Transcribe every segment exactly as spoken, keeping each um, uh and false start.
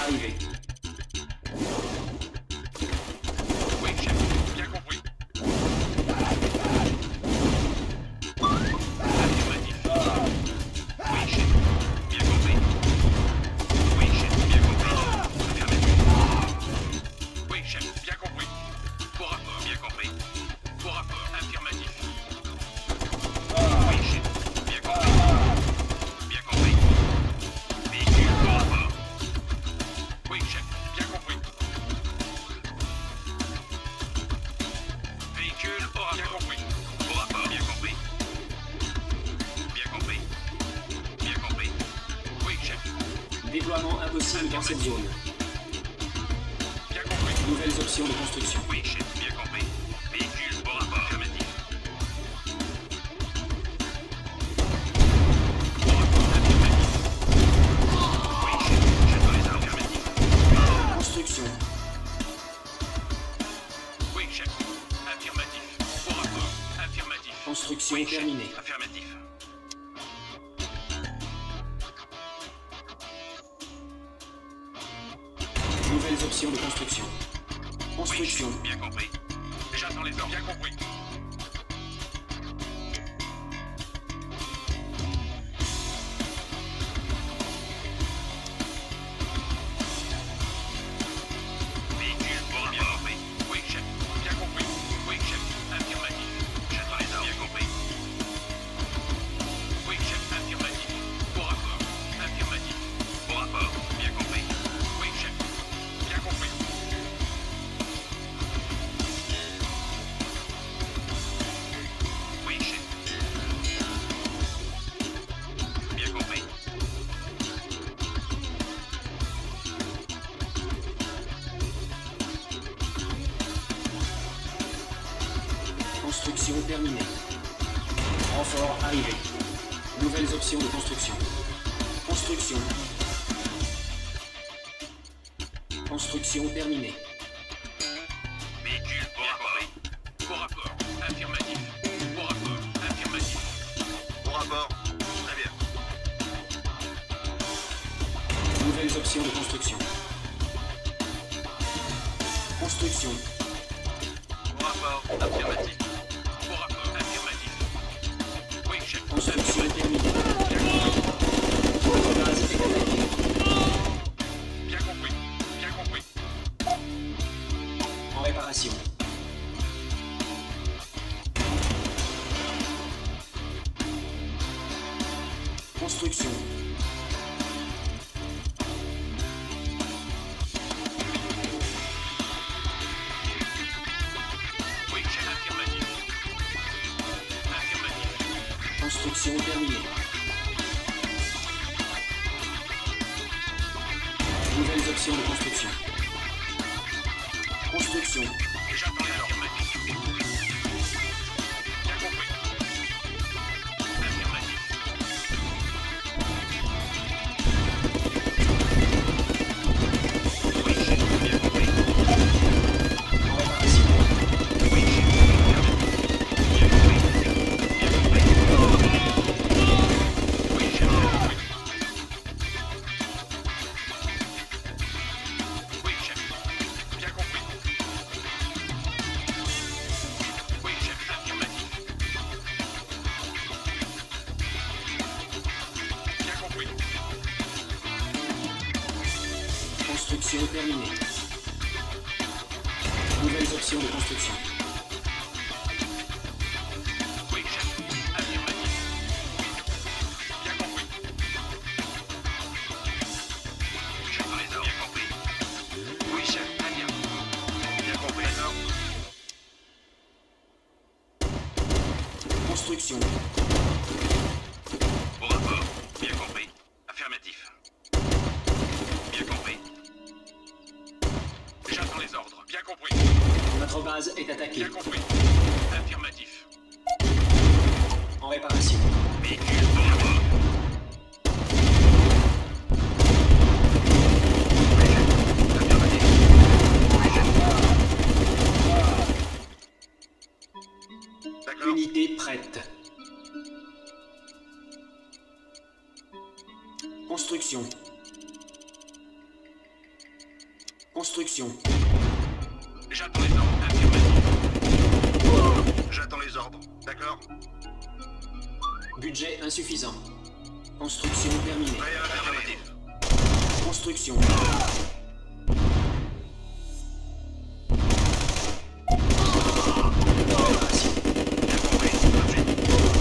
arrivé. Oui, chef, bien compris. Affirmatif. Oui, chef, bien compris. Oui, chef, bien compris. Affirmatif. Oui, chef, bien compris. Pour rapport, bien compris. Pour rapport, affirmatif. Oui, chef, bien compris. Bien compris. Véhicule pour rapport. Oui, chef, bien compris. Véhicule au rapport. Bien compris. Au rapport, bien compris. Bien compris. Bien compris. Oui, chef. Déploiement impossible dans cette zone. Bien compris. Nouvelles options de construction. Oui, chef, bien compris. Véhicule au rapport. Affirmatif. Au rapport, affirmatif. Oui, chef, j'attends les ordres. Affirmatif. Construction. Oui, chef. Affirmatif. Au rapport. Affirmatif. Construction Oui, chef. terminée. Affirmatif. Nouvelles options de construction. Oui, Construction. chef, bien compris. J'attends les ordres. Bien compris. Véhicule au rapport. Bien compris. Oui, chef. Bien compris. Oui, chef. Affirmatif. J'attends les ordres. Bien compris. Oui, chef. Affirmatif. Au rapport. Affirmatif. Au rapport. Bien compris. Oui, chef. Bien compris. Oui, chef. Bien compris. Construction terminée. Renfort arrivé. Nouvelles options de construction. Construction. Construction terminée. Véhicule au rapport. Au rapport. Affirmatif. Au rapport. Affirmatif. Au rapport. Très bien. Nouvelles options de construction. Construction. Au rapport. Affirmatif. Au rapport. Affirmatif. Oui, chef. Construction Affirmatif. terminée. Bien compris. Votre base est attaquée. Bien compris. Bien compris. En réparation. Construction. Oui, chef. Affirmatif. Affirmatif. Construction terminée. Nouvelles options de construction. Construction. J'attends les ordres. Affirmatif. Bien compris. Affirmatif. Oui, chef. Bien compris. En réparation. Oui, chef. Bien compris. Bien compris. Oui, chef. Bien compris. Oui, chef. Bien compris. Oui, chef. Affirmatif. Bien compris. Construction terminée. Nouvelles options de construction. Oui, chef. Affirmatif. Bien compris. J'attends les ordres. Bien compris. Oui, chef. Très bien. Bien compris. Alors, Construction. au rapport. Bien compris. Affirmatif. Bien compris. J'attends les ordres. Bien compris. Notre base est attaquée. Bien compris. Affirmatif. En réparation. Véhicule au rapport. Affirmatif. D'accord. Unité prête. Construction. Construction. J'attends les ordres. Affirmatif. J'attends les ordres. D'accord. Budget insuffisant. Construction terminée. Prêt à l'affirmatif. Construction. Préparation. Bien compris. Tout de suite.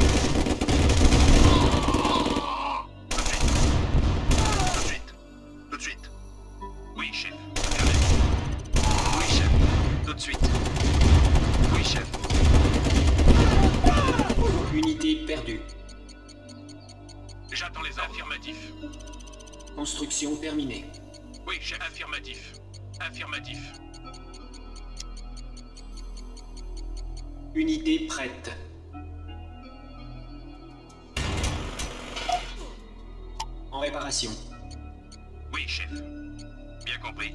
Tout de suite. Tout de suite. Tout de suite. Oui, chef. Affirmatif. Oui, chef. Tout de suite. Oui, chef. Unité perdue. J'attends les ordres. Affirmatif. Construction terminée. Oui, chef. Affirmatif. Affirmatif. Unité prête. En réparation. Oui, chef. Bien compris.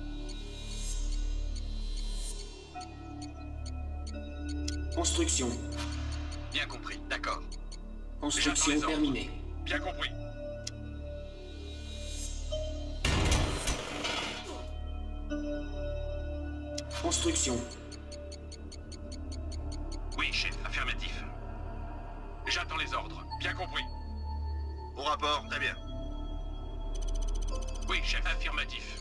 Construction. Bien compris. D'accord. Construction ordres. terminée. Bien compris. Construction. Oui, chef. Affirmatif. J'attends les ordres. Bien compris. Au rapport. Très bien. Oui, chef. Affirmatif.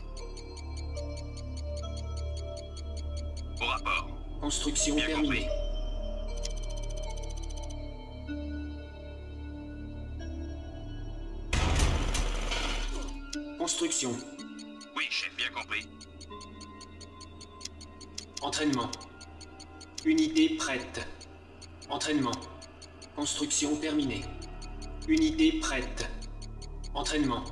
Au rapport. Construction Bien terminée. Construction. Oui, chef. Bien compris. Entraînement. Unité prête. Entraînement. Construction terminée. Unité prête. Entraînement.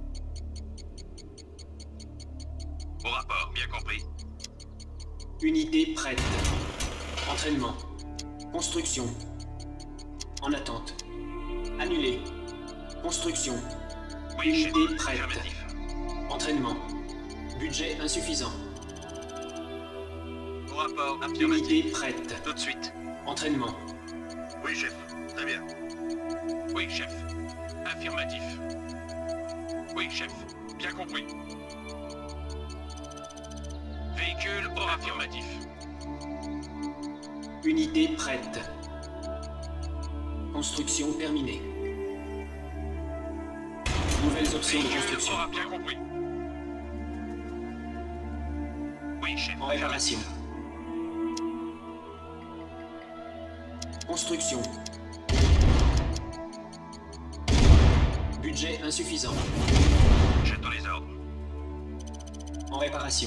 Au rapport. Bien compris. Unité prête. Entraînement. Construction. En attente. Annulé. Construction. Oui, chef. Unité prête. Affirmatif. Entraînement. Budget insuffisant. Au rapport. Unité Affirmatif. prête. Tout de suite. Entraînement. Oui, chef. Très bien. Oui, chef. Affirmatif. Oui, chef. Bien compris. Véhicule au affirmatif. Unité prête. Construction terminée. Nouvelles options de Véhicule construction. aura bien compris. Oui, chef. En réparation. Construction. Budget insuffisant. J'attends les ordres. En réparation.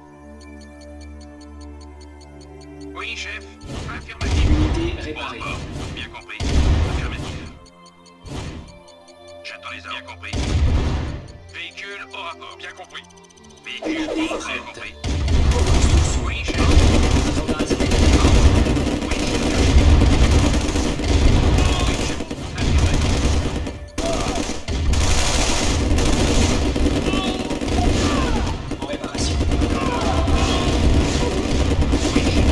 Oui, chef. Affirmatif. Unité Au réparée. rapport. Bien compris. Affirmatif. J'attends les ordres. Bien compris. Véhicule au rapport. Bien compris. Véhicule au rapport. Bien compris. Construction. Oui, chef. Notre base est Oui, chef. Oui, chef. Affirmatif. en réparation. Oui, chef.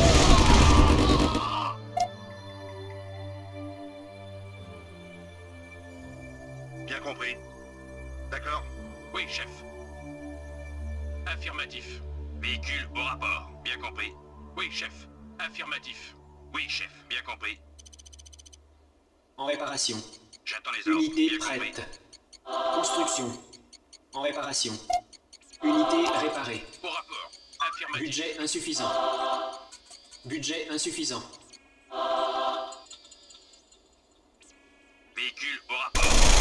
Bien compris. D'accord. Oui, chef. Affirmatif. Véhicule au rapport. Bien compris. Oui, chef. Affirmatif. Oui, chef. Bien compris. En réparation. J'attends les ordres. Unité Bien compris. prête. Construction. En réparation. Unité réparée. Au rapport. Affirmatif. Budget insuffisant. Budget insuffisant. Véhicule au rapport.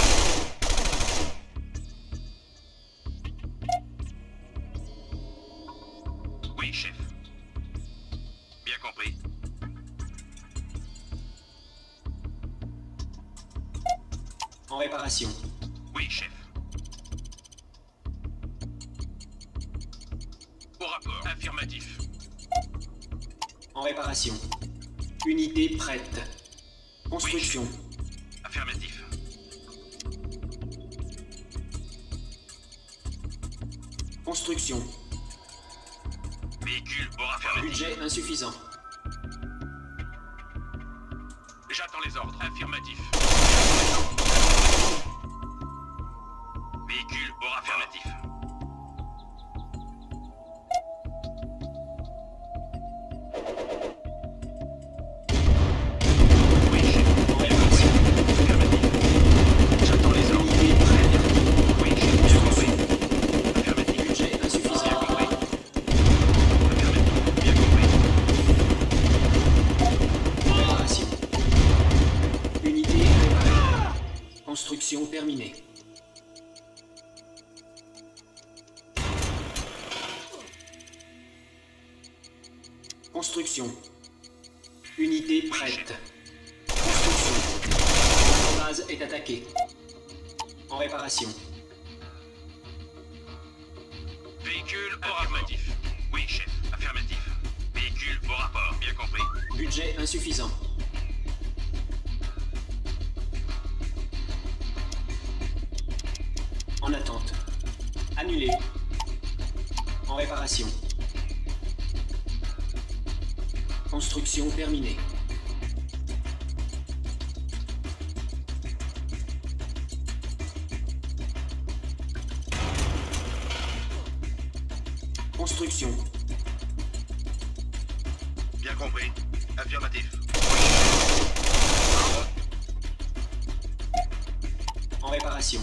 Oui, chef. Bien compris. En réparation. Oui, chef. Au rapport. Affirmatif. En réparation. Unité prête. Construction. Affirmatif. Construction. Véhicule au rapport. Budget insuffisant. J'attends les ordres. Affirmatif. Véhicule au affirmatif. Construction. Unité prête. Construction. Votre base est attaquée. En réparation. Véhicule au affirmatif. Oui, chef. Affirmatif. Véhicule au rapport. Bien compris. Budget insuffisant. En attente. Annulé. En réparation. Construction terminée. Construction. Bien compris. Affirmatif. En réparation.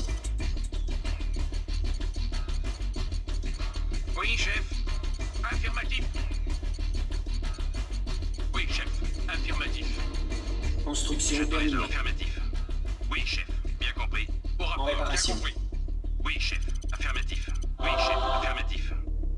Oui, chef. Affirmatif. Oui, chef. Affirmatif. Construction Château les terminée. ordres. Affirmatif. Oui, chef. Bien compris. Au rapport. réparation. Bien compris. Oui, chef. Affirmatif. Oui, chef. Affirmatif.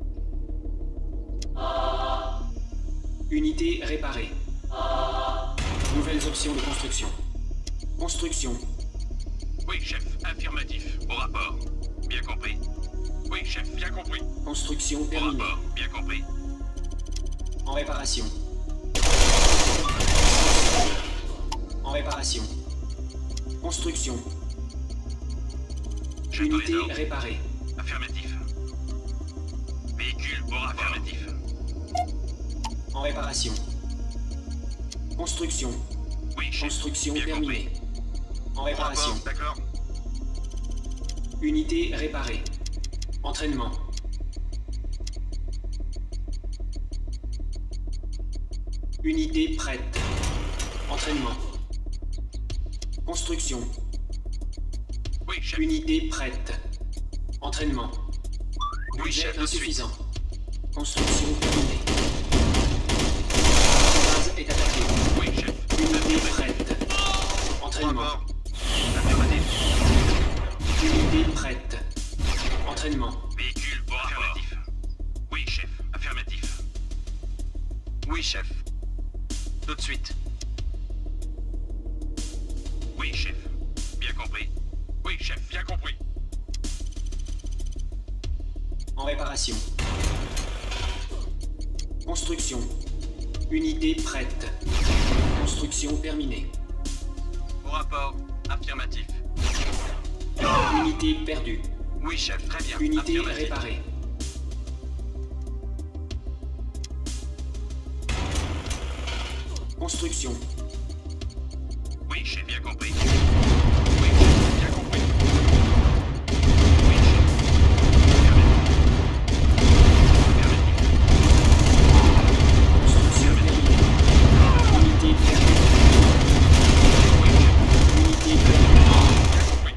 Unité réparée. Nouvelles options de construction. Construction. Oui, chef. Affirmatif. Au rapport. Bien compris. Oui, chef. Bien compris. Construction Au terminée. rapport. Bien compris. En réparation. En réparation. Construction. Château les Unité ordres. réparée. Affirmatif. Véhicule au rapport. Affirmatif. En réparation. Construction. Oui, chef. Construction Bien terminée. En Au réparation. rapport. D'accord. Unité réparée. Entraînement. Unité prête. Entraînement. Construction. Oui, chef. Unité prête. Entraînement. Oui, Budget chef, de suite. insuffisant. Construction terminée. Base est attaquée. Oui, chef. Unité prête. Au Entraînement. rapport. Affirmatif. Unité prête. Entraînement. Véhicule au rapport. Affirmatif. Oui, chef. Affirmatif. Oui, chef. Tout de suite. Oui, chef. Bien compris. Oui, chef. Bien compris. En réparation. Construction. Unité prête. Construction terminée. Au rapport. Affirmatif. Unité perdue. Oui, chef. Très bien. Unité Affirmatif. réparée. Construction. Oui, chef. Bien compris. Oui, chef. Bien compris. Oui, chef. Construction terminée. Unité perdue. Unité perdue.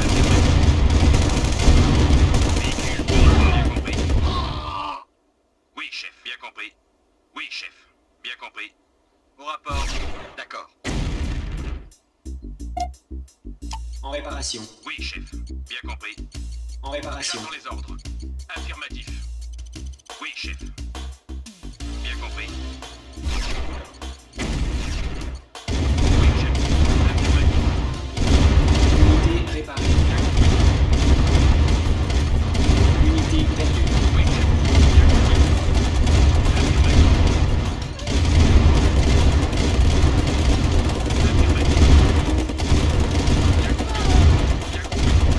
Oui, chef, bien compris. Oui, chef, bien compris. Au rapport. D'accord. En réparation. Oui, chef, bien compris. En réparation. J'attends les ordres. Affirmatif. Oui, chef. Bien compris. Oui, chef. Affirmatif. Unité réparée. Unité perdue. Oui, chef. Bien compris. Affirmatif. Affirmatif. Bien compris. Bien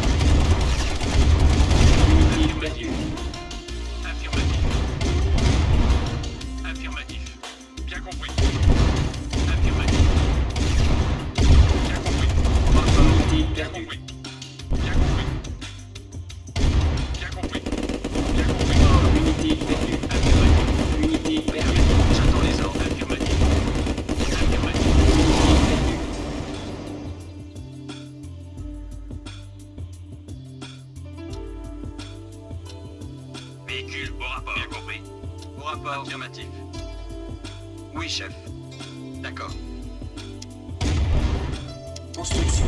compris. Unité perdue. Affirmatif. Affirmatif. Bien compris. Affirmatif. Bien compris. Unité Bien perdue. compris. Bien compris. Bien compris. Bien compris. Unité perdue. Affirmatif. Unité perdue. J'attends les ordres. Affirmatif. Affirmatif. Véhicule au rapport. Bien compris. Au rapport. Affirmatif. Oui, chef. D'accord. Construction.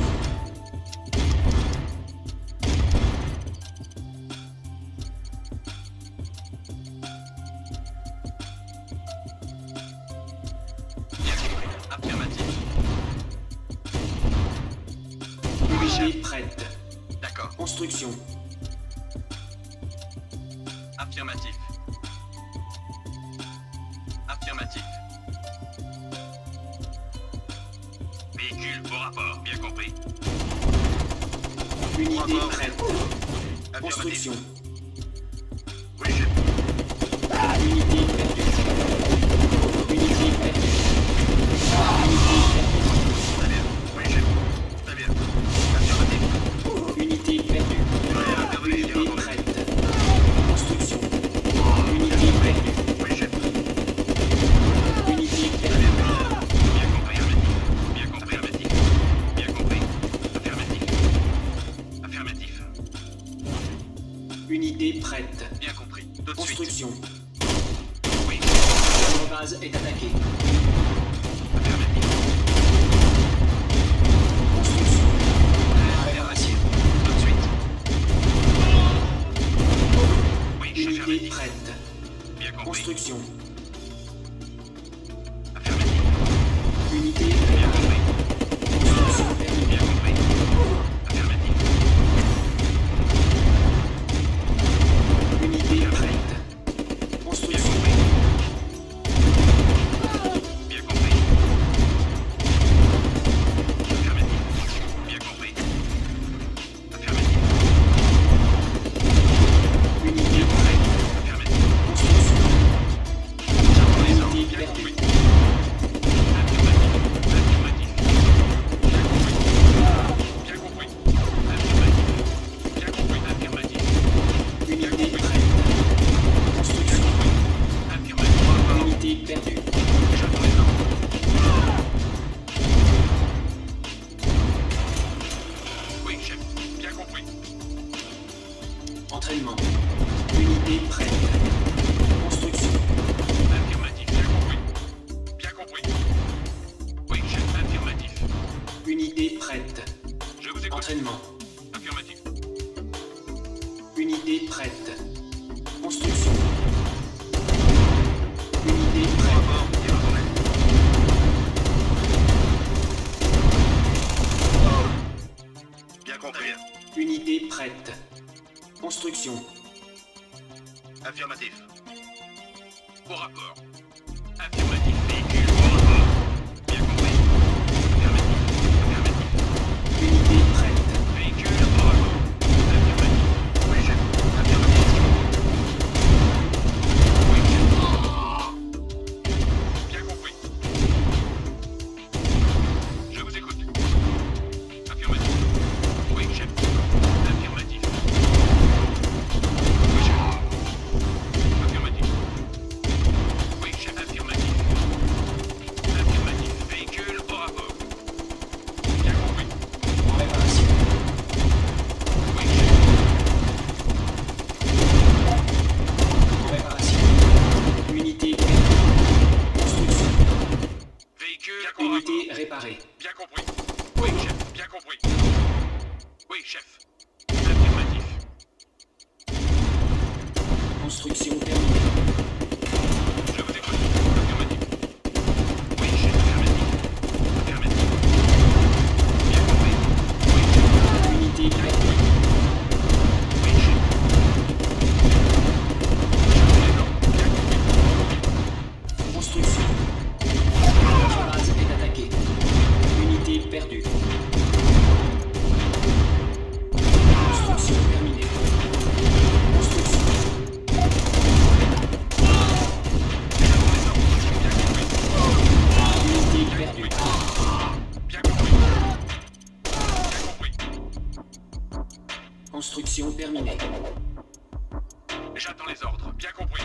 Unité chef. prête. D'accord. Construction. Affirmatif. Affirmatif. Véhicule au rapport, bien compris. Unité Rapport. prête. Affirmatif. Construction. Oui, chef. Unité perdue. Unité perdue. Très bien. Oui, chef. Très bien. Affirmatif. Unité perdue. Veuillez intervenir, bien Unité entendu. prête. Construction. Unité perdue. Oui, chef. Unité Très perdue. bien. Bien compris, affirmatif. Bien compris, affirmatif. Bien compris. Affirmatif. Affirmatif. Unité prête. Bien compris. Tout de suite. Construction. Oui. Notre base est attaquée. Affirmatif. Construction. Affirmatif. Tout de suite. Oui, chef. Unité Affirmatif. prête. Bien compris. Construction. Affirmatif. Unité Bien préparée. compris. Construction terminée. Bien compris. Affirmatif. Unité prête. Bien Construction. compris. Bien compris. Affirmatif. Bien compris. Affirmatif. Unité prête. Affirmatif. Construction. J'entends les ordres. Unité Bien perdue. compris. Affirmatif. Affirmatif. Bien compris. Bien compris. Affirmatif. Bien compris. Affirmatif. Unité prête. Construction. Affirmatif. Unité perdue. J'entends les ordres. Oui, chef. Bien compris. Entraînement. Unité prête. Construction. Affirmatif. Bien compris. Bien compris. Oui, chef. Affirmatif. Unité prête. Je vous écoute. Entraînement. Affirmatif. Unité prête. Construction. Unité prête. Rapport. Bien entendu. Bien compris. Unité prête. Construction. Affirmatif. Au rapport. Affirmatif. Véhicule au rapport. Bien compris. Affirmatif. Affirmatif. Unité prête. Véhicule au rapport. Affirmatif. Oui, chef. Affirmatif. Oui, chef. Bien compris. Je vous écoute. Affirmatif. Oui, chef. Affirmatif. Oui, chef. Affirmatif. Oui, chef. Affirmatif. Affirmatif. Véhicule au rapport. Bien compris. En réparation. Oui, chef. En réparation. Unité perdue. Construction. Véhicule au rapport. Unité réparée. Bien compris. Oui, chef. Bien compris. Oui, chef. Affirmatif. Construction terminée. Je vous écoute. Affirmatif. Oui, chef. Affirmatif. Affirmatif. Bien compris. Oui, chef. Unité perdue. Oui, chef. J'entends les ordres. Bien compris. Construction. Notre base est attaquée. Unité perdue. Construction terminée. Construction. J'entends les ordres. Bien compris. Unité perdue. Bien compris. Bien compris. Construction terminée. J'attends les ordres. Bien compris.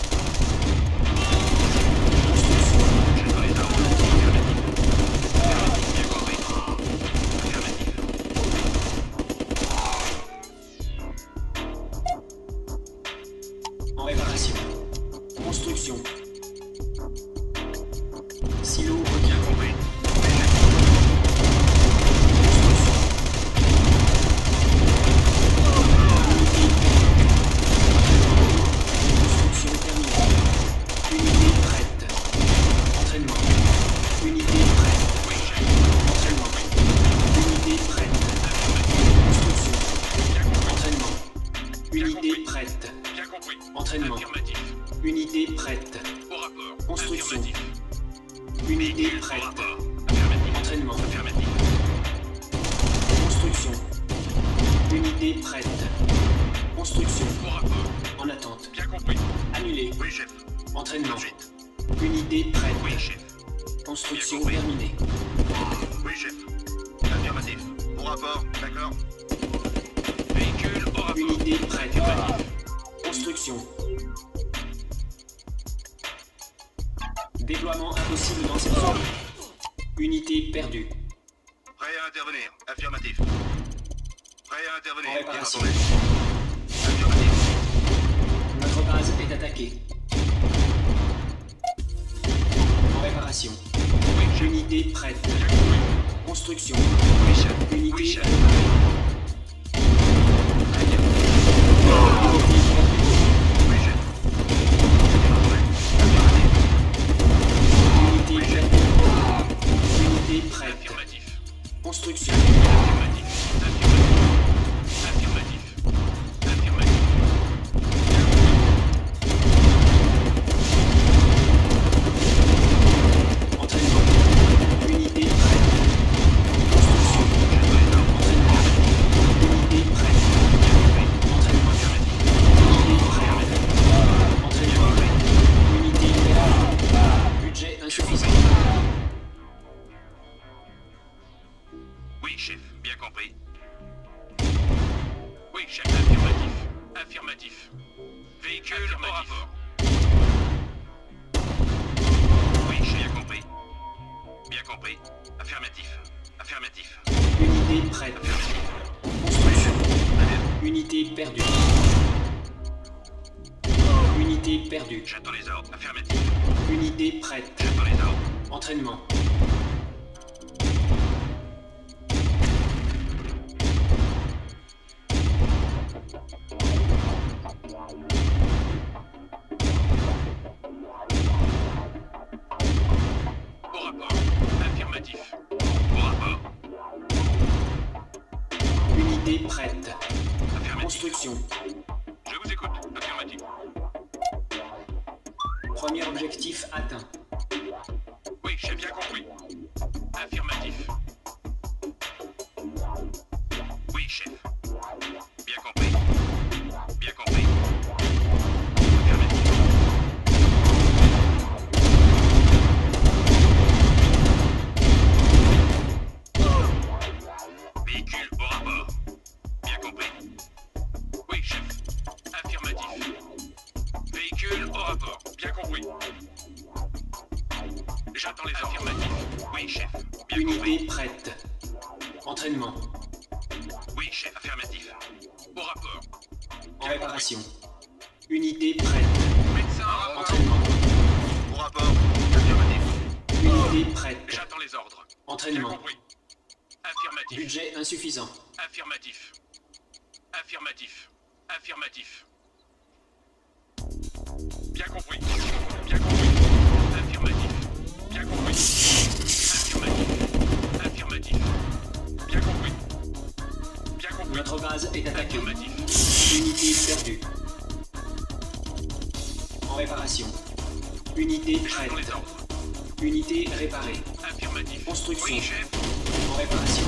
Construction. J'attends les ordres. Affirmatif. Affirmatif. Bien compris. Affirmatif. En réparation. Construction. Silo Bien compris. Oui, chef. Construction terminée. Unité prête. Entraînement. Unité prête. Oui, chef. Entraînement. Unité prête. Affirmatif. compris. prête. Bien compris. Entraînement. Affirmatif. Unité prête. Au rapport. Construction. Affirmatif. Unité Véhicule au prête. rapport. Affirmatif. Entraînement. Affirmatif. Construction. Unité prête. Construction. Au rapport. En attente. Bien compris. Annulé. Oui, chef. Entraînement. Tout de suite. Unité prête. Oui, chef. Construction Bien compris. terminée. Oui, chef. Affirmatif. Au rapport. D'accord. Véhicule au rapport. Unité prête. Affirmatif. Construction. Déploiement impossible dans cette zone. Unité perdue. Prêt à intervenir. Affirmatif. Prêt à intervenir. En Bien réparation. entendu. Affirmatif. Notre base est attaquée. En réparation. Oui, chef. Unité prête. Bien compris. Construction. Oui, chef. Unité Oui, chef. réparée. Très bien. Unité perdue. Oui, chef. Affirmatif. Unité perdue. Unité prête. Affirmatif. Construction. Affirmatif. Affirmatif. Affirmatif. Entraînement. Unité prête. Construction. Entraînement. Unité prête. Entraînement. Unité prête. Entraînement. Unité perdue. Budget insuffisant. Oui, chef. Bien compris. Oui, chef. Affirmatif. Affirmatif. Véhicule au rapport. Oui, chef. Bien compris. Bien compris. Affirmatif. Affirmatif. Unité prête. Affirmatif. Construction. Alerte. Unité perdue. Unité perdue. J'attends les ordres. Affirmatif. Unité prête. J'attends les ordres. Entraînement. Au rapport. Affirmatif. Au rapport. Unité prête. Affirmatif. Construction. Je vous écoute. Affirmatif. Premier objectif atteint. Oui, j'ai bien compris. Affirmatif. Oui, chef. Bien compris. Bien compris. Affirmatif. Véhicule au rapport. Bien compris. Oui, chef. Affirmatif. Véhicule au rapport. Bien compris. J'attends les affirmatifs. Oui, chef. Bien Unité compris. prête. Entraînement. Oui, chef. Affirmatif. Au rapport. En réparation. Unité prête. Médecin au rapport. Entraînement. Au rapport. Affirmatif. Unité prête. J'attends les ordres. Bien Entraînement. compris. Affirmatif. Budget insuffisant. Affirmatif. Affirmatif. Affirmatif. Bien compris. Bien compris. Affirmatif. Bien compris. Affirmatif. Affirmatif. Bien compris. Bien compris. Notre base est attaquée. Affirmatif. Unité perdue. En réparation. Unité prête. J'attends les ordres. Unité réparée. Affirmatif. Construction. Oui, chef. En réparation.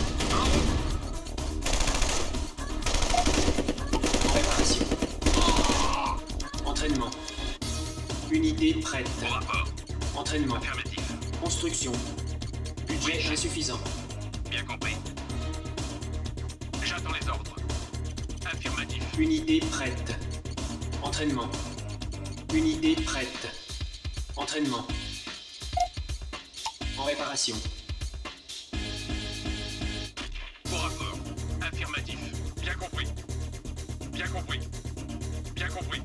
En réparation. Entraînement. Unité prête. Au rapport. Entraînement. Affirmatif. Construction. Budget insuffisant. Bien compris. J'attends les ordres. Affirmatif. Unité prête. Entraînement. Unité prête. Entraînement. En réparation. Au rapport. Affirmatif. Bien compris. Bien compris. Bien compris.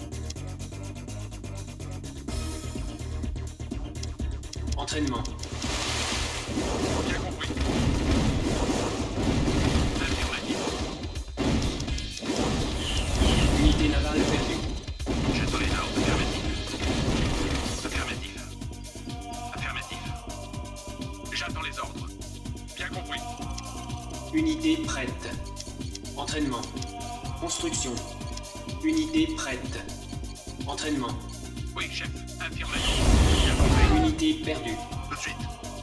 Entraînement. Bien compris. Affirmatif. Unité navale perdue. J'attends les ordres. Affirmatif. Affirmatif. Affirmatif. J'attends les ordres. Bien compris. Unité prête. Entraînement. Construction. Unité prête. Entraînement. Oui, chef. Affirmatif. Bien compris. Unité perdue. Tout de suite.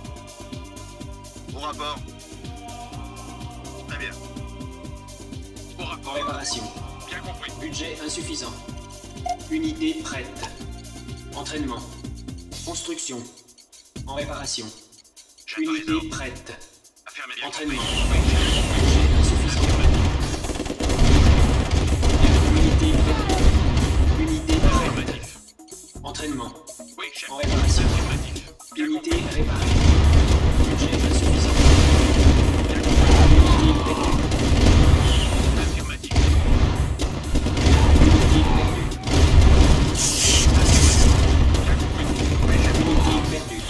Au rapport. Très bien. Au En rapport. réparation. Bien compris. Budget insuffisant. Unité prête. Entraînement. Construction. En réparation. J'attends les Unité ordres. prête. Affirmatif. Entraînement. Oui, chef. Budget insuffisant. Unité perdue. Unité prête. Affirmatif. Entraînement. Oui, chef. En réparation. Affirmatif. Bien Unité compris. réparée. Budget insuffisant. Bien compris. Unité perdue. Affirmatif. Unité perdue. Bien compris. Oui, chef. Unité perdue.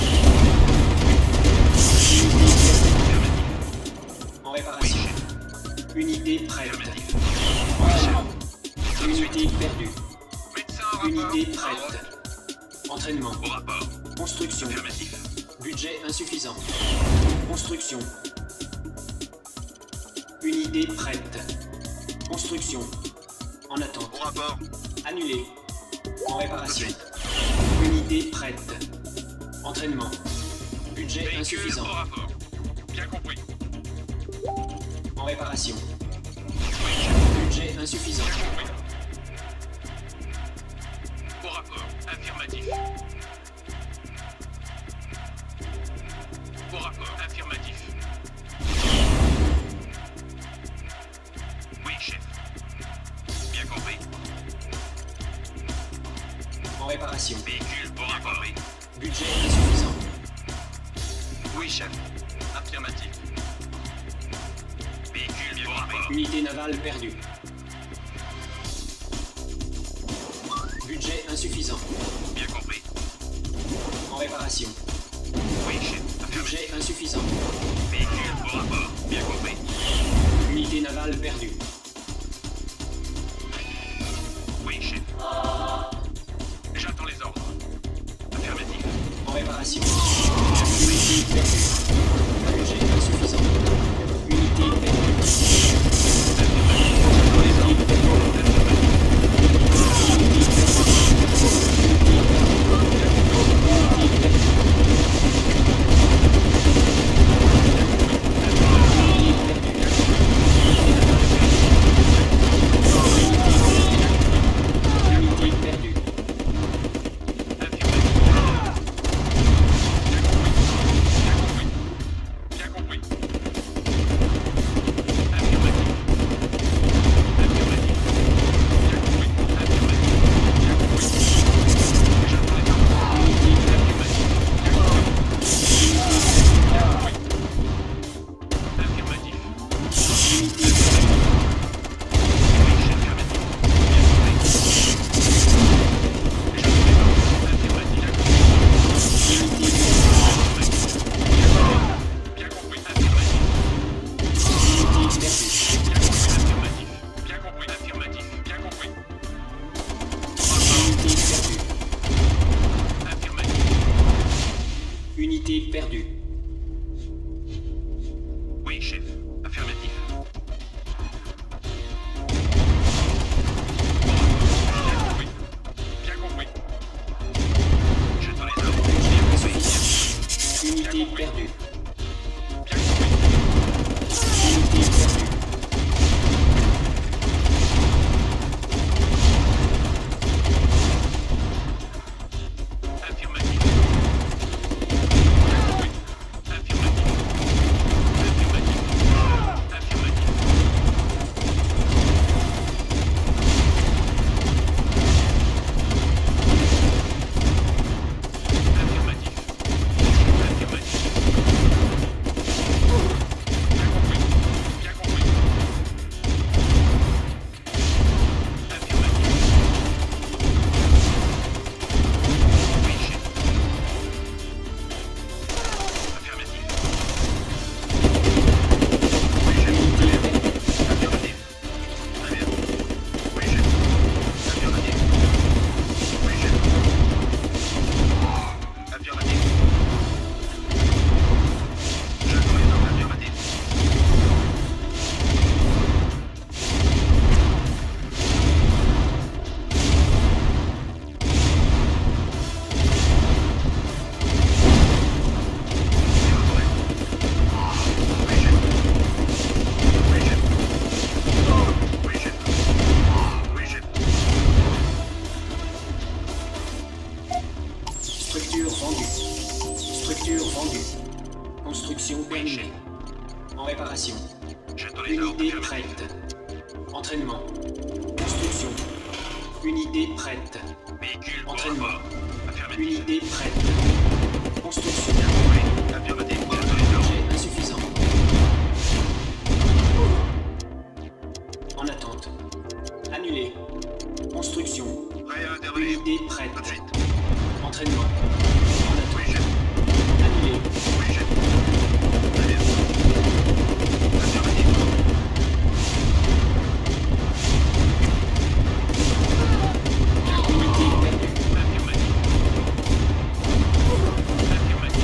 Unité perdue. Affirmatif. En Oui, réparation. chef. Unité prête. Affirmatif. Oui, chef. Unité perdue. Médecin en rapport. Unité En prête. route. Entraînement. Au rapport. Construction. Affirmatif. Budget insuffisant. Construction. Unité prête. Construction. En attente. Au rapport. Annulé. En réparation. Tout de Unité prête. Entraînement. Budget Véhicule insuffisant. au rapport. Bien compris. En réparation. Oui, chef. Budget insuffisant. Bien compris. Au rapport. Affirmatif. Au rapport. Affirmatif. Oui, chef. Bien compris. En réparation. Véhicule au rapport. Oui. Budget insuffisant. Oui, chef. Affirmatif. Véhicule au rapport. Unité navale perdue. Budget insuffisant. Bien compris. En réparation. Oui, chef. Affirmatif. Budget insuffisant. Véhicule au rapport. Bien compris. Unité navale perdue. Oui, chef. J'attends les ordres. Affirmatif. En réparation. Unité perdue. Budget insuffisant. Unité perdue. J'attends les ordres. Unité perdue. Affirmatif. Bien compris. Bien compris. réparation. J'attends les ordres. Unité Affirmatif. prête. Entraînement. Construction. Unité prête. Véhicule pour Entraînement. rapport. Affirmatif. Unité prête. Construction. Bien compris. Affirmatif. J'attends les ordres. Budget insuffisant. En attente. Annulé. Construction. Prêt à intervenir. Unité prête. Tout de suite. Entraînement. En attente. Oui, chef. Annulé. Oui, chef. Très bien. Affirmatif. Unité perdue. Affirmatif. Affirmatif.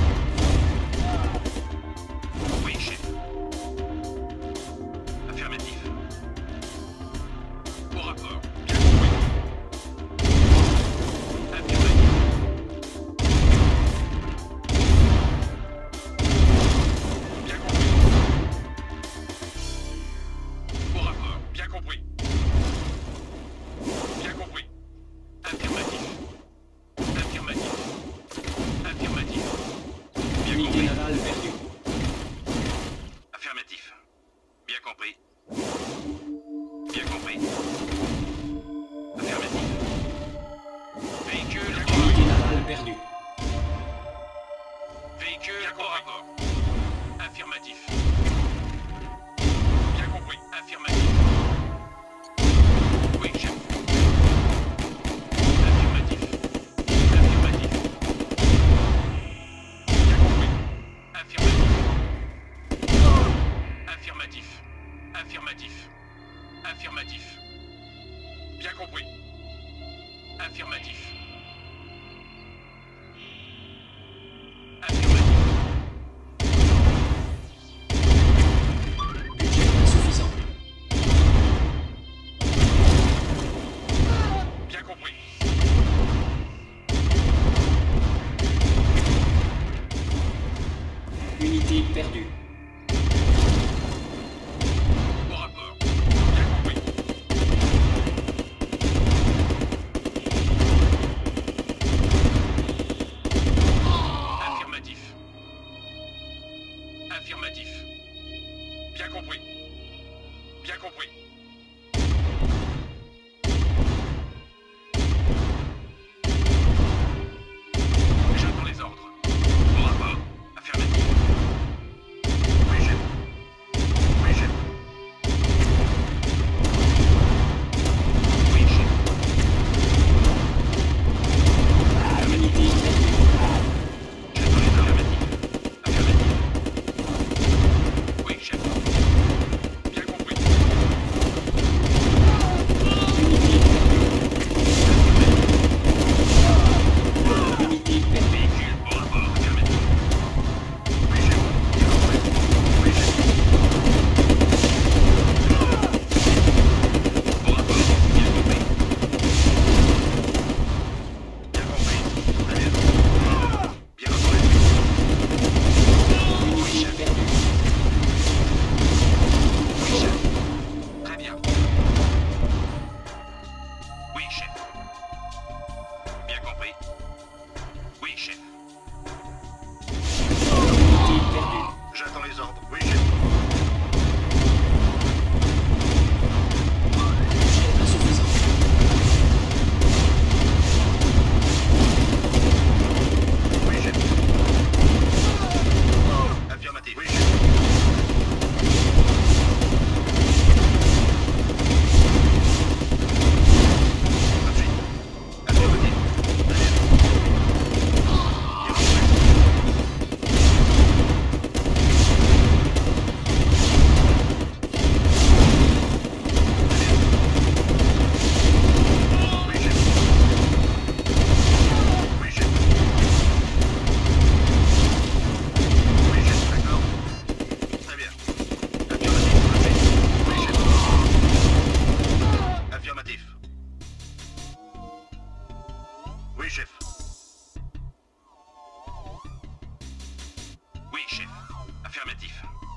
Oui, chef. Affirmatif. Au rapport. Bien compris. Affirmatif. Bien compris. Au rapport. Bien compris. Bien compris. Affirmatif. Affirmatif. Affirmatif. Bien Unité compris. navale perdue. Affirmatif. Bien compris. Bien compris. Affirmatif. Véhicule à Unité navale perdue. Véhicule au rapport. Affirmatif. Bien compris. Affirmatif. Oui, chef. Affirmatif. Affirmatif. Bien compris. Affirmatif. Affirmatif. Affirmatif. Affirmatif. Bien compris. Affirmatif. Affirmatif. Budget insuffisant. Bien compris. Unité perdue. Au rapport. Bien compris. Affirmatif. Affirmatif. Bien compris. Bien compris. J'attends les ordres. Au rapport. Affirmatif. Oui, chef. Oui, chef. Oui, chef. Unité perdue. J'attends les ordres. Affirmatif. Affirmatif. Oui, chef. Bien compris. Unité perdue. Véhicule au rapport. Affirmatif. Oui, chef. Bien compris. Oui, chef. Au rapport. Bien compris. Bien compris. Très bien. Bien entendu. Oui, Unité chef. perdue. Oui, chef. Très bien. Oui, chef. Bien compris. Oui, chef. Unité perdue. J'attends les ordres. Oui, chef. Budget insuffisant. Oui, chef. Affirmatif. Oui, chef. Tout de suite. Affirmatif. Très bien. Bien compris. Oui, chef. Oui, chef. Oui, chef, d'accord. Très bien. Affirmatif. Oui, chef. Affirmatif. Oui, chef. Oui, chef. Affirmatif.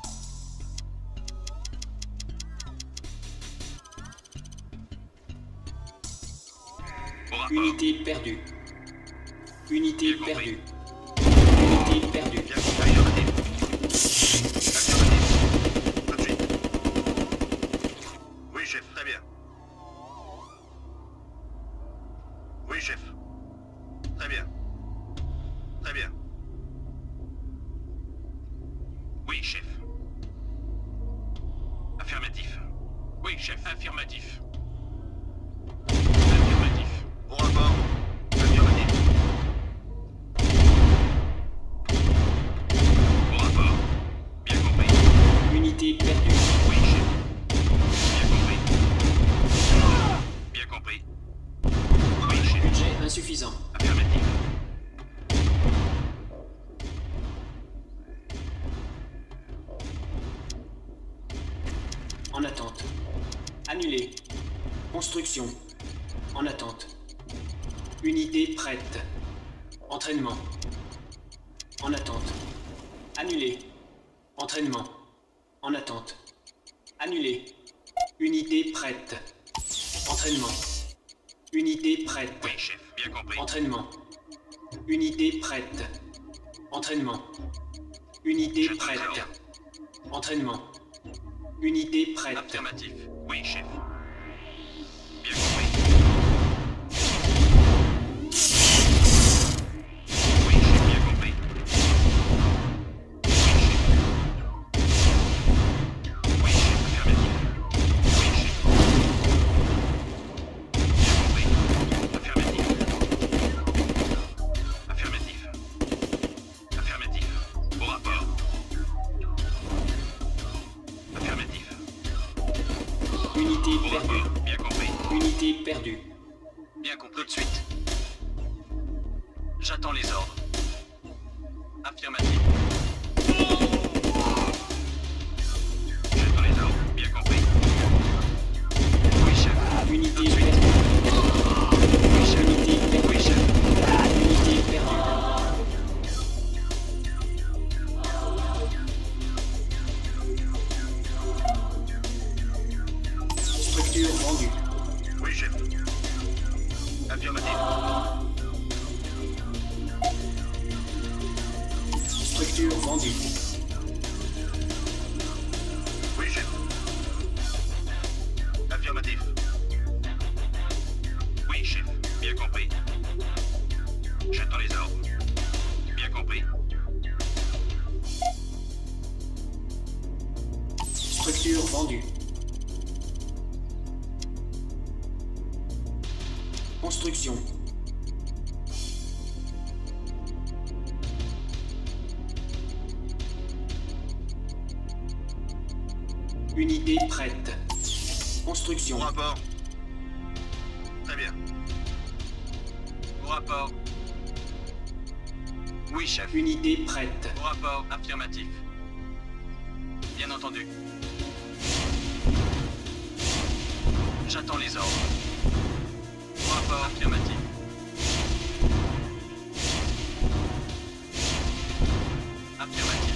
Au rapport. Unité perdue. Unité Bien compris. perdue. Unité perdue. Bien compris. Affirmatif. Affirmatif. chef. Très bien. Très bien. Oui, chef. Affirmatif. Oui, chef, affirmatif. Affirmatif. Au rapport. Affirmatif. Au rapport. Bien compris. Unité perdue. Oui, chef. Bien compris. Bien compris. Oui, chef. Budget insuffisant. Affirmatif. En attente. Annulé. Construction. En attente. Unité prête. Entraînement. En attente. Annulé. Entraînement. En attente. Annulé. Unité prête. Entraînement. Unité prête. Oui, chef. Bien compris. Entraînement. Unité prête. Entraînement. Unité Je prête. très bien. Entraînement. Unité prête. Affirmatif. Oui, chef. Bien compris. Oui, chef. Bien compris. Oui, chef. Oui, chef. Affirmatif. Oui, chef. Bien compris. Affirmatif. Affirmatif. Affirmatif. Au rapport. Affirmatif. Unité Au perdue. rapport. Bien compris. Unité perdue. Bien compris. Tout de suite. J'attends les ordres. Affirmatif. J'attends les ordres. Bien compris. Oui, chef. Unité Tout de suite. perdue. Oui, chef. Unité perdue. Oui, chef. Unité perdue. Structure vendue. Oui, chef. Affirmatif. Structure vendue. Oui, chef. Affirmatif. Oui, chef. Bien compris. J'attends les ordres. Bien compris. Structure vendue. Construction. Unité prête. Construction. Au rapport. Très bien. Au rapport. Oui, chef. Unité prête. Au rapport. Affirmatif. Bien entendu. J'attends les ordres. Au rapport. Affirmatif. Affirmatif.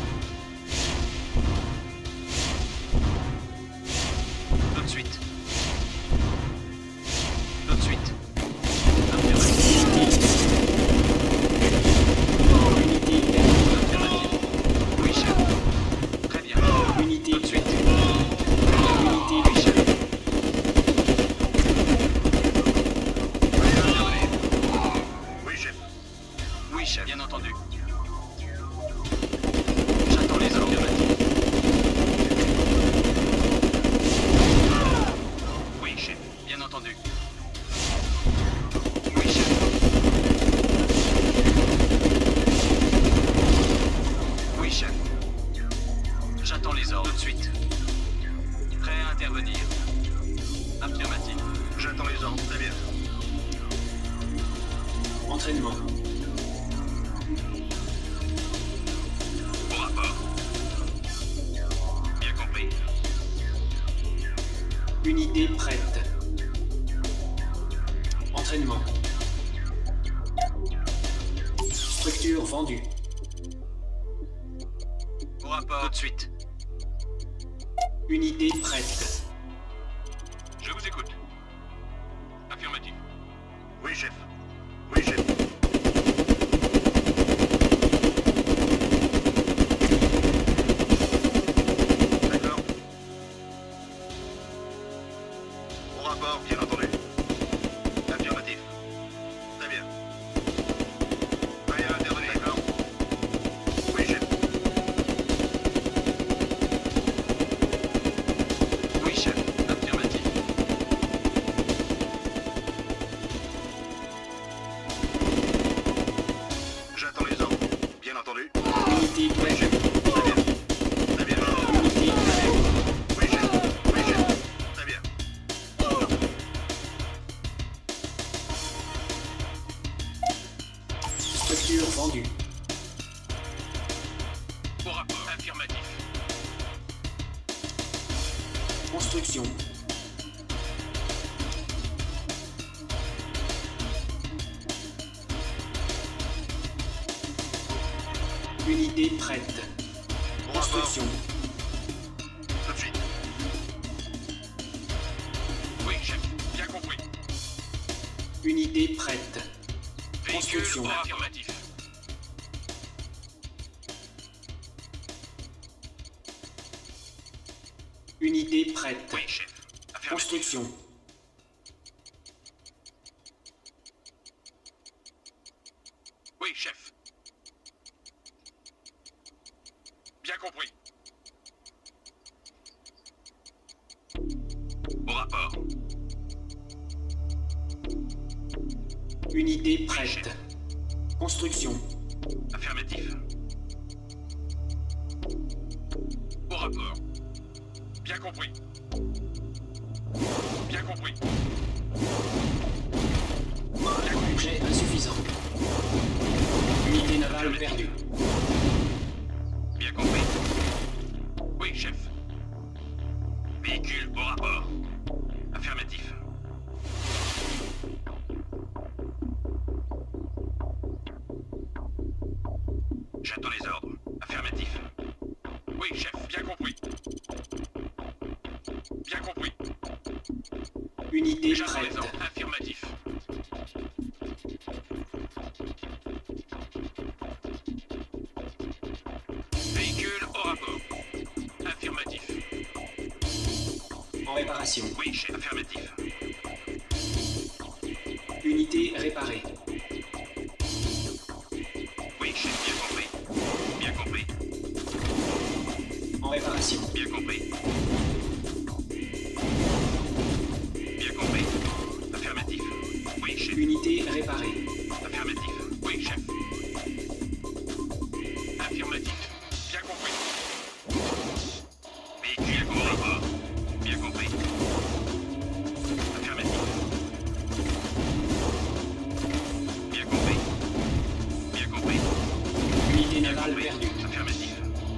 Tout de suite. Tout de suite. Affirmatif. Unité perdue. Affirmatif. Oui, chef. Très bien. Unité Tout de suite. Unité Oui, chef. Oui, chef. Oui, chef. Bien entendu. J'attends les ordres. Oui, chef. Bien entendu. Oui, chef. Oui, chef. J'attends les ordres. Tout de suite. Prêt à intervenir. Affirmatif. J'attends les ordres. Très bien. Entraînement. Au rapport. Bien compris. Unité prête. Entraînement. Structure vendue. Au rapport. Tout de suite. Unité prête. Je vous écoute. Affirmatif. Oui, chef. Oui, chef. D'accord. Au rapport, bien entendu. Affirmatif. Voiture vendue. Au rapport. Affirmatif. Construction. Unité prête. Au rapport. Construction. Tout de suite. Oui, chef. Bien compris. Unité prête. Véhicule Construction. au affirmatif. Unité prête. Oui, chef. Affirmatif. Construction. Oui, chef. Bien compris. Au rapport. Unité prête. Construction. Affirmatif. Au rapport. Bien compris. Bien compris. Bien compris. Budget insuffisant. Unité navale perdue. Bien compris. Oui, chef. Véhicule au rapport. Affirmatif. J'attends les ordres. Affirmatif. Oui, chef. Bien compris. Bien compris. Unité J'attends les prête. ordres. Affirmatif. Véhicule au rapport. Affirmatif. En réparation. Oui, chef. Affirmatif. Unité réparée. Oui, chef. Bien compris. Bien compris. En réparation. Bien compris. Bien compris. Affirmatif. Oui, chef. Unité réparée. Affirmatif. Oui, chef. Affirmatif. Bien compris. Véhicule au rapport. Bien compris. Affirmatif. Bien compris. Bien compris. Unité Bien navale compris. perdue. Affirmatif.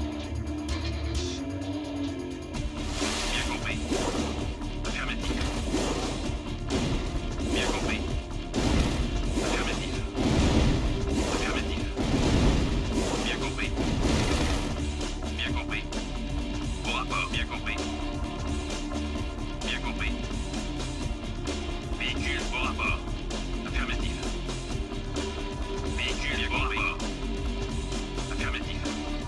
Bien compris. Affirmatif. Bien compris. Affirmatif. Affirmatif. Bien compris. Bien compris. Au rapport, bien compris. Bien compris. Véhicule au rapport. Affirmatif. Véhicule au rapport. Affirmatif.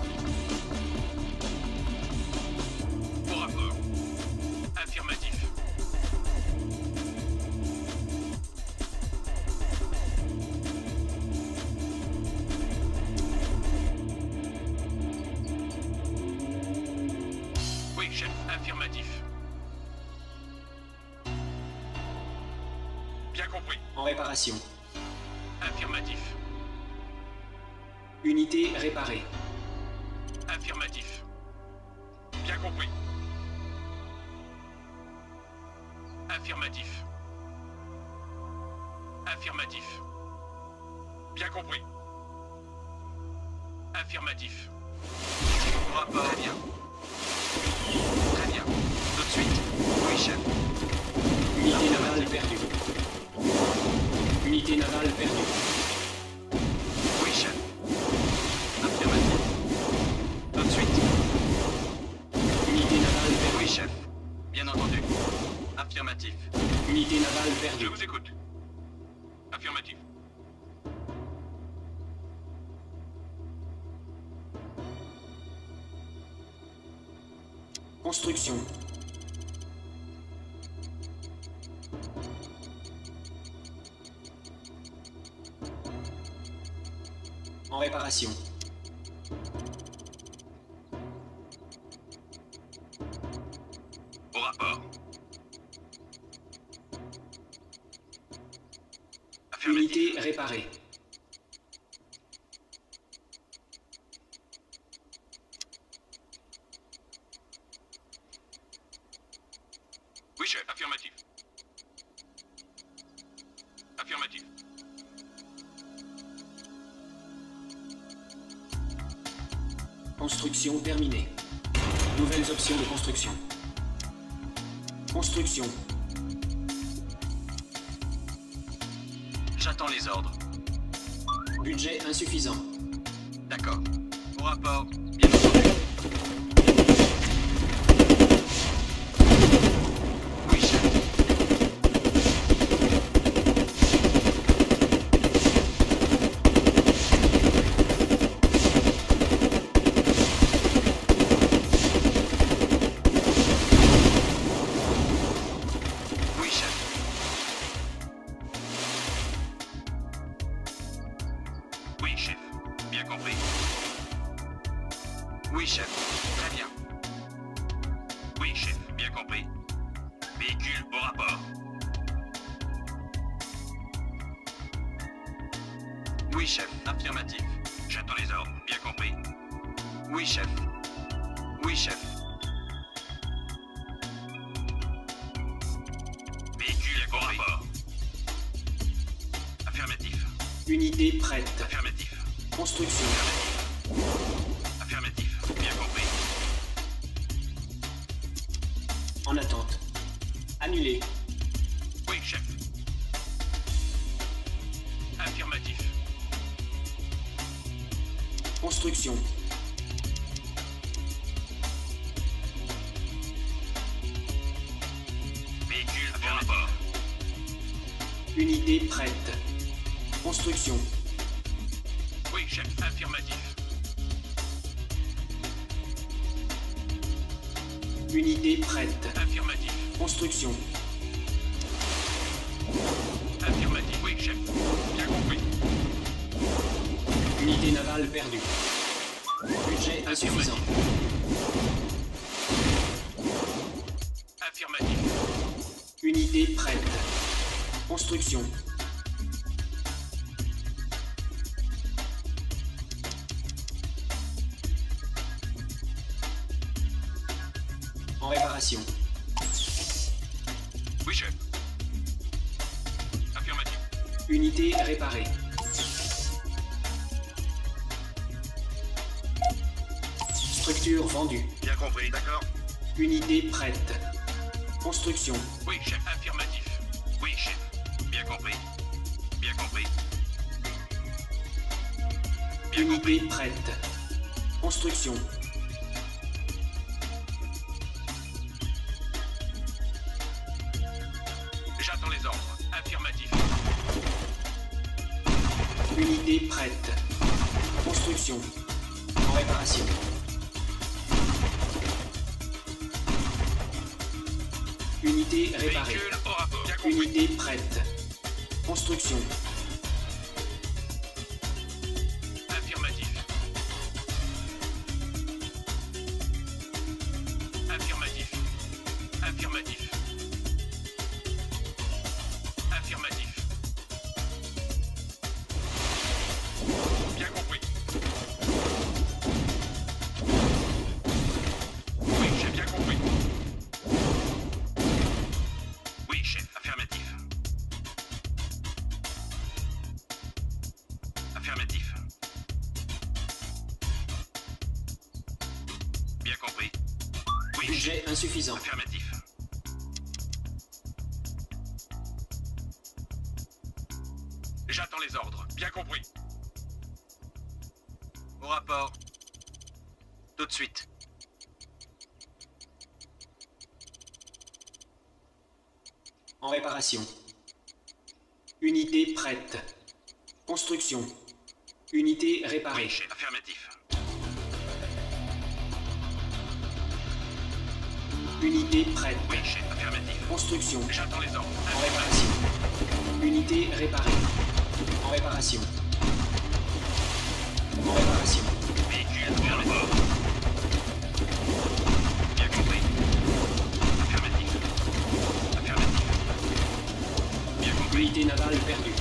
Au rapport. Affirmatif. Oui, chef. Affirmatif. Bien compris. En réparation. Affirmatif. Unité réparée. Affirmatif. Bien compris. Affirmatif. Affirmatif. Bien compris. Affirmatif. Rapport. Très bien. Très bien. Tout de suite. Oui, chef. Unité navale perdue. Unité navale perdue. Oui, chef. Affirmatif. Tout de suite. Unité navale perdue. Oui, chef. Bien entendu. Affirmatif. Unité navale Je perdue. vous écoute. Affirmatif. Construction. En réparation. Au rapport. Affirmatif. Unité réparée. Oui, chef. Affirmatif. Affirmatif. Construction terminée. Nouvelles options de construction. Construction. J'attends les ordres. Budget insuffisant. D'accord. Au rapport, bien entendu. Oui, chef. Oui, chef. Oui, chef. Bien compris. Oui, chef. Très bien. Oui, chef. Bien compris. Véhicule au rapport. Oui, chef. Affirmatif. J'attends les ordres. Bien compris. Oui, chef. Oui, chef. Véhicule au rapport. Affirmatif. Unité prête. Affirmatif. Construction. Affirmatif. Bien compris. En attente. Annulé. Oui, chef. Affirmatif. Construction. Véhicule au rapport. Unité prête. Construction. Oui, chef. Affirmatif. Unité prête. Affirmatif. Construction. Affirmatif. Oui, chef. Bien compris. Unité navale perdue. Budget insuffisant. Affirmatif. Unité prête. Construction. En réparation. Oui, chef. Affirmatif. Unité réparée. Structure vendue. Bien compris, d'accord. Unité prête. Construction. Oui, chef. Affirmatif. Oui, chef. Bien compris. Bien compris. Bien compris. Unité prête. Construction. J'attends les ordres. Affirmatif. Unité prête. Construction. En réparation. Unité réparée. Véhicule au rapport. Bien compris. Unité prête. Construction. Affirmatif. Affirmatif. Affirmatif. Affirmatif. Bien compris. Oui, j'ai bien compris. Oui, chef. Affirmatif. Affirmatif. Bien compris. Oui, chef. Budget insuffisant. Affirmatif. J'attends les ordres. Bien compris. Au rapport. Tout de suite. En réparation. Unité prête. Construction. Unité réparée. Oui, chef. Affirmatif. Unité prête. Oui, chef. Affirmatif. Construction. J'attends les ordres. En Affirmatif. réparation. Unité réparée. En réparation. En réparation. Véhicule au rapport. Bien compris. Affirmatif. Affirmatif. Bien compris. Unité navale perdue.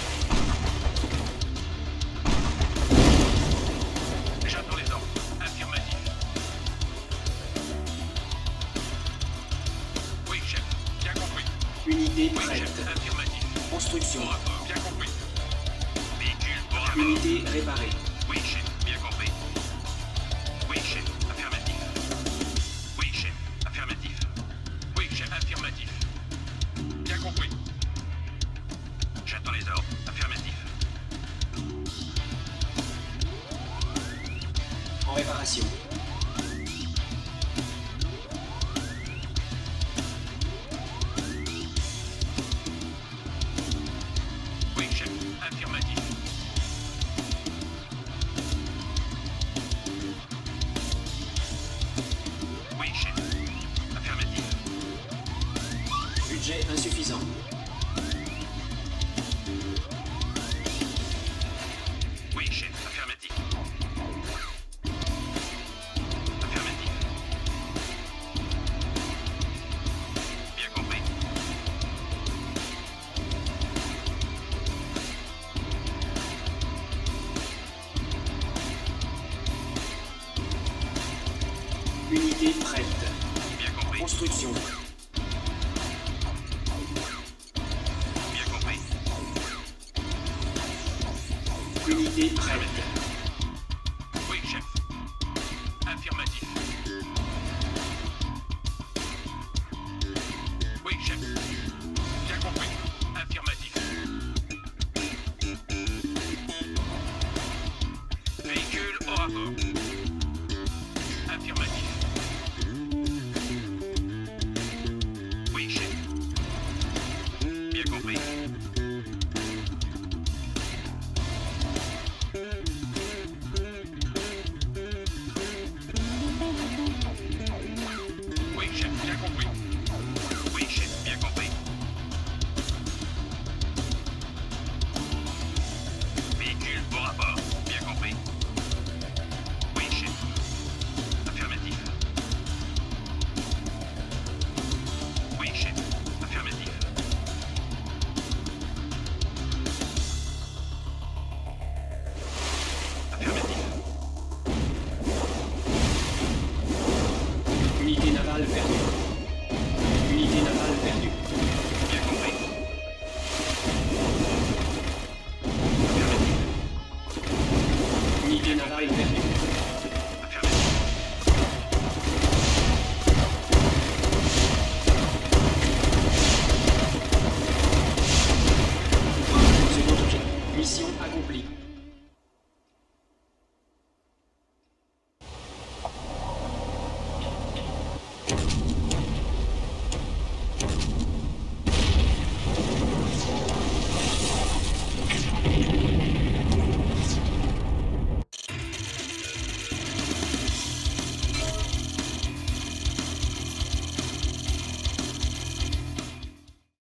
J'attends les ordres. Affirmatif. Oui, chef. Bien compris. Unité Oui, prête. chef. Affirmatif. Construction. Au rapport. Bien compris. Véhicule au rapport. Unité réparée. Oui, chef. Bien compris. Oui, réparation. Oui, chef. Affirmatif. Oui, chef. Affirmatif. Budget insuffisant. Oui, chef. Affirmatif. Affirmatif. Bien compris. Unité prête. Bien compris. Construction. Bien compris. Unité prête. Oui, chef. Affirmatif. Oui, chef. Bien compris. Affirmatif. Véhicule au rapport.